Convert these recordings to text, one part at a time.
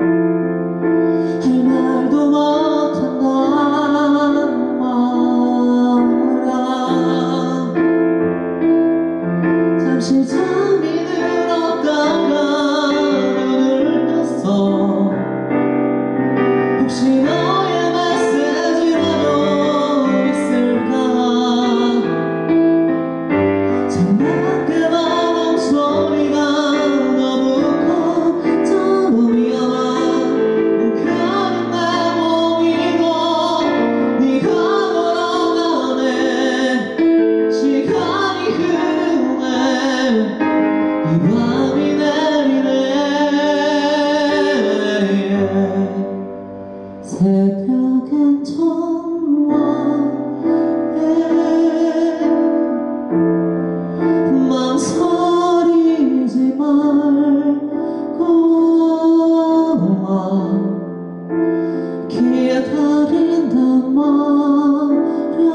새벽엔 전화해 망설이지 말고 와 기다린단 말야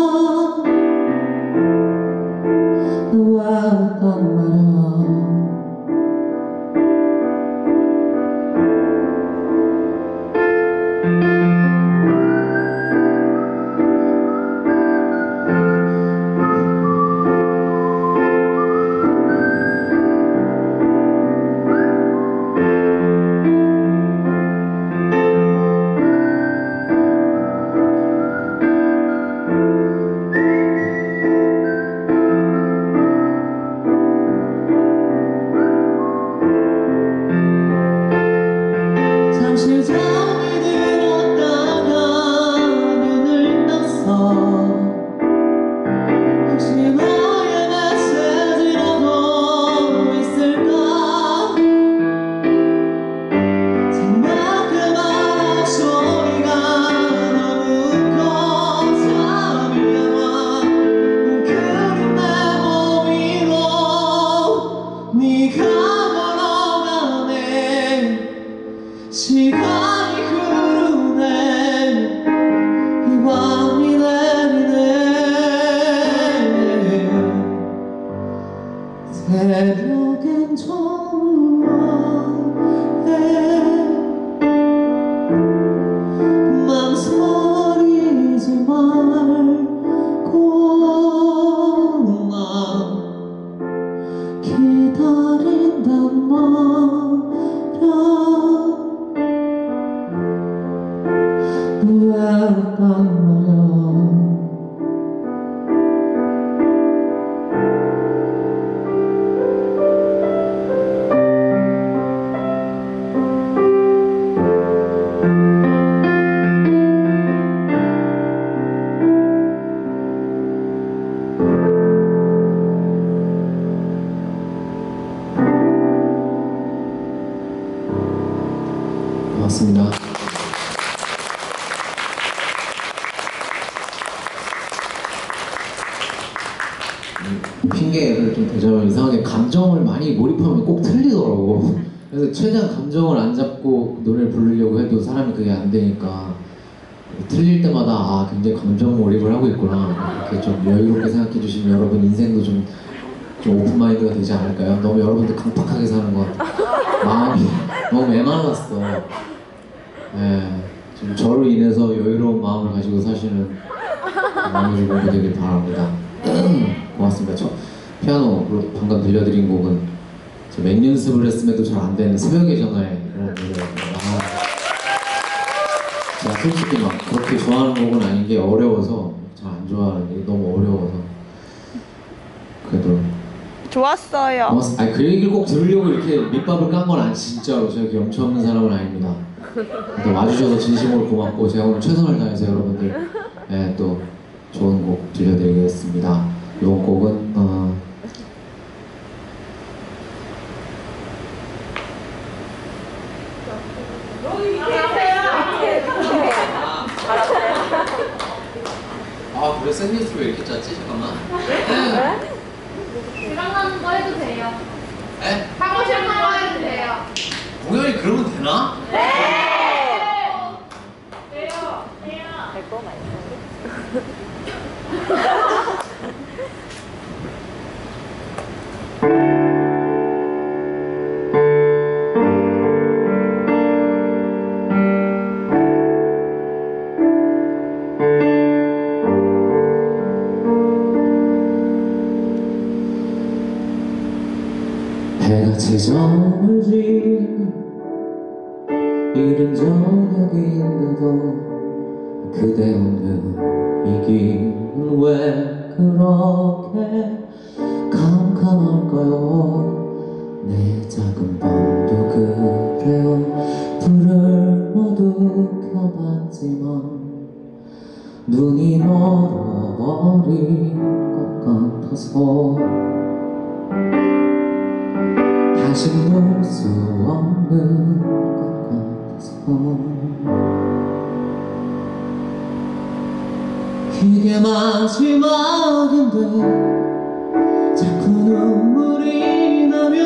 왔단 말야 잠시 잠이 들었다가 눈을 떴어 혹시 너의 메시지라도 있을까 생각해봐 소리가 너무 커 잠이 와 웅크린 내 몸 위로 네가 걸어가네 시간이 흐르네 이 밤이 내리네 새벽엔 전화해 망설이지 말고 나 기다린단 말야 왔단 말야 고맙습니다. 핑계를 좀 대자면 이상하게 감정을 많이 몰입하면 꼭 틀리더라고. 그래서 최대한 감정을 안 잡고 노래를 부르려고 해도 사람이 그게 안 되니까 틀릴 때마다 아 굉장히 감정 몰입을 하고 있구나 이렇게 좀 여유롭게 생각해 주시면 여러분 인생도 좀 오픈마인드가 되지 않을까요? 너무 여러분들 강팍하게 사는 것 같아요. 마음이 너무 메말랐어. 네, 좀 저로 인해서 여유로운 마음을 가지고 사시는 나머지 분들 되길 바랍니다. 고맙습니다. 저 피아노로 방금 들려드린 곡은 맹 연습을 했음에도 잘 안 되는 새벽의 전화에라는 노래입니다. 제가 솔직히 막 그렇게 좋아하는 곡은 아닌 게 어려워서 잘 안 좋아하는 게 너무 어려워서 그래도 좋았어요. 아니 그 얘기를 꼭 들으려고 이렇게 밑밥을 깐 건 아니 진짜로 제가 염치 없는 사람은 아닙니다. 와주셔서 진심으로 고맙고 제가 오늘 최선을 다해서 여러분들 네, 또 좋은 곡 들려드리겠습니다. 이번 곡은 아 그래 샌드위치 왜 이렇게 짰지? 잠깐만. 생각나는 거 해도 돼요. 에? 하고 싶은 거 해도 돼요. 공연이 그러면 되나? 네! 돼요. 돼요. 될거 말고. 세상을 지는 이른 저녁인데도 그대 없는 이 길은 왜 그렇게 캄캄할까요? 내 작은 방도 그래요. 불을 모두 켜봤지만 눈이 멀어버린 것 같아서 다시 볼 수 없는 것 같아서 이게 마지막인데 자꾸 눈물이 나면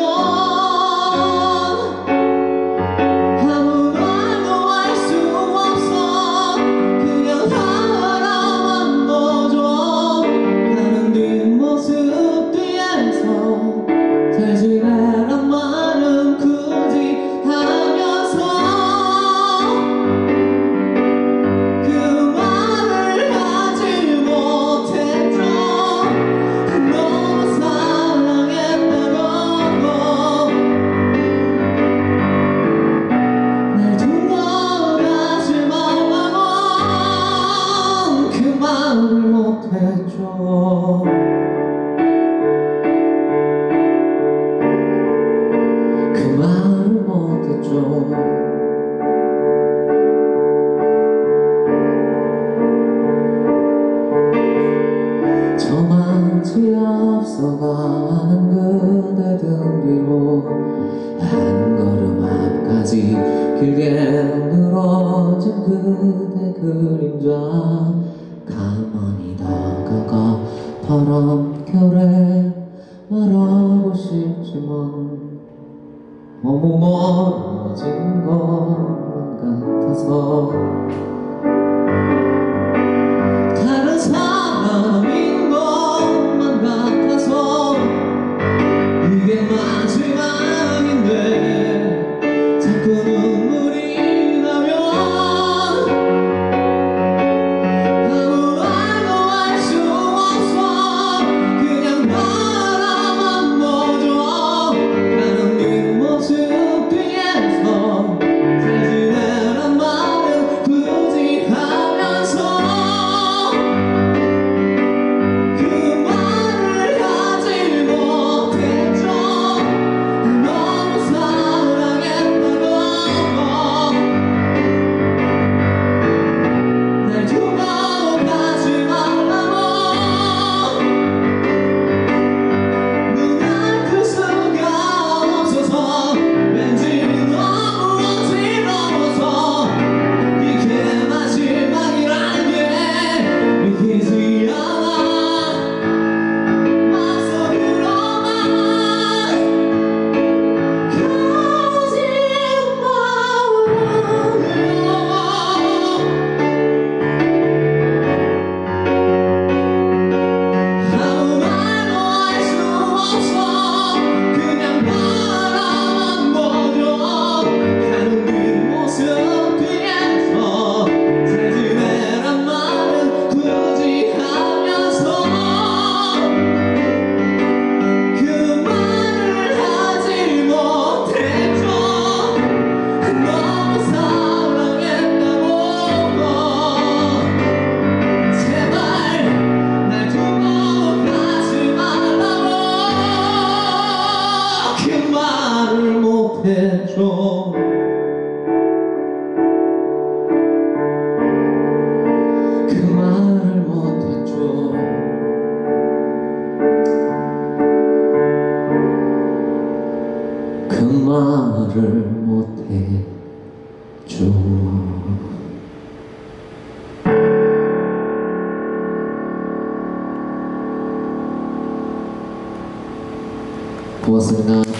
아무 말도 할 수 없어. 그냥 바라만 보죠. 나는 뒷모습 뒤에서 잘 지내란 말은 굳이 하면서 그 말을 하지 못했죠. 너무 사랑했다고 날 두고 가지 말라고 그 말을 못했죠. 그 말을 못했죠. 저만치 앞서가는 그대 등 뒤로 한 걸음 앞까지 길게 늘어진 그대 그림자 가만히 다가가 바람결에 말하고 싶지만 너무 멀어진 것만 같아서 다른 사람인 것만 같아서 이게 마지막인데 자꾸 눈물이 나면 아무 말도 할 수 없어. 그냥 바라만 보죠. 가는 뒷모습 뒤에서 잘 지내란 말은 굳이 하면서 그 말을 하지 못했죠. 너무 사랑했다고 날 두고 가지 말라고 눈알 뜰 수가 없어서 왠지 너무 어지러워서 이게 마지막이라는 게 믿기지 않아. 맘속으로만 아무 말도 할 수 없어. 그냥 바라만 보죠. 가는 뒷모습 뒤에서 잘 지내란 말은 굳이 하면서 그 말을 하지 못했죠. 너무 사랑했다고 제발 날 두고 가지 말라고 그 말을 못했죠. 그 말을 못했죠. 그 말을 못했죠. 고맙습니다.